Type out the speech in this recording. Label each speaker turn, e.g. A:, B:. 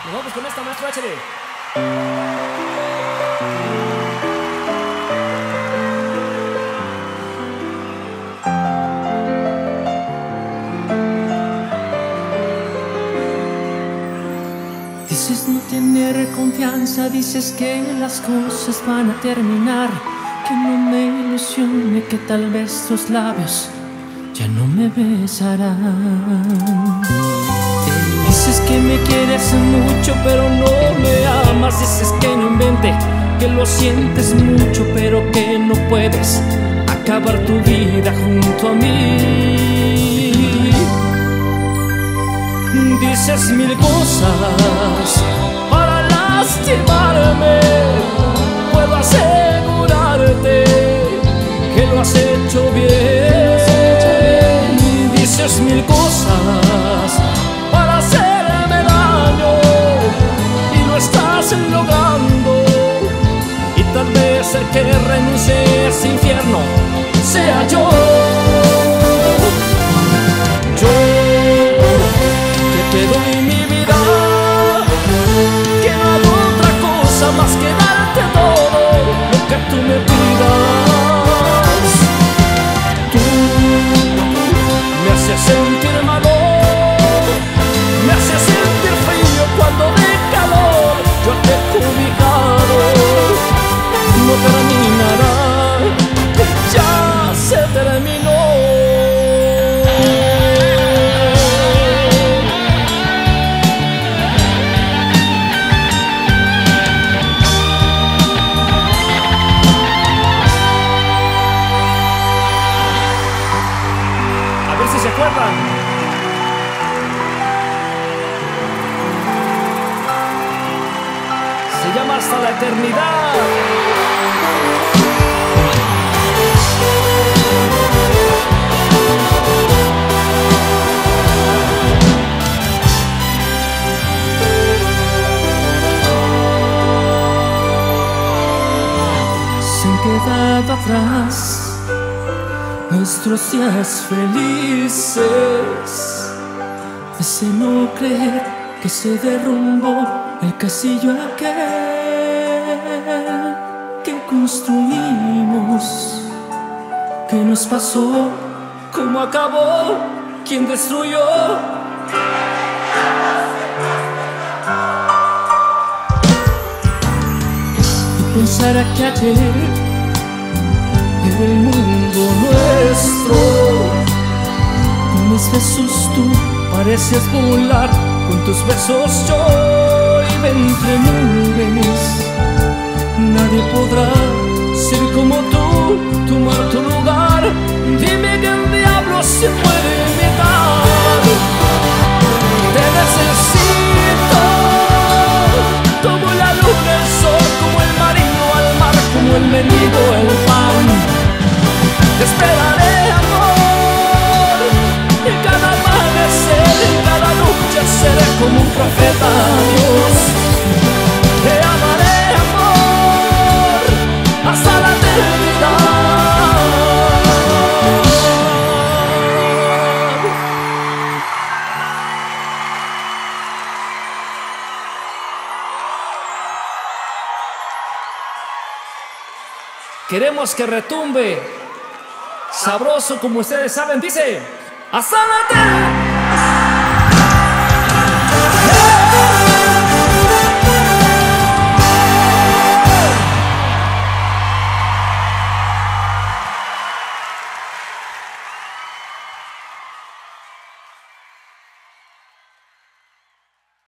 A: Nos vamos con esta, maestro HD.
B: Dices no tener confianza, dices que las cosas van a terminar, que no me ilusione, que tal vez tus labios ya no me besarán. Dices que me quieres mucho pero no me amas, dices que no invente, que lo sientes mucho pero que no puedes acabar tu vida junto a mí. Dices mil cosas para lastimarme, puedo asegurarte que lo has hecho bien. Dices mil cosas para hacerme daño y lo estás logrando, y tal vez el que renuncie a ese infierno sea yo. Te doy mi vida, que no hago otra cosa más que darte todo lo que tú me pidas. Tú me haces sentir malo, me haces sentir frío cuando de calor yo te he cobijado. No terminará, ya se terminó.
A: ¿Se acuerdan? Se llama Hasta la Eternidad.
B: Se han quedado atrás nuestros días felices, ese no creer que se derrumbó el castillo aquel que construimos. ¿Qué nos pasó? ¿Cómo acabó? ¿Quién destruyó? Y pensar que ayer era el mundo nuestro. Con mis besos tú pareces volar, con tus besos yo iba entre nubes. Nadie podrá ser como tú, tomar tu lugar. Dime que el diablo se puede imitar. Te necesito como la luna, el sol, como el marino al mar, como el mendigo el pan. Te esperaré, amor, en cada amanecer, en cada noche seré como un profeta a Dios. Te amaré, amor, hasta la eternidad.
A: Queremos que retumbe sabroso, como ustedes saben, dice: hasta la eternidad.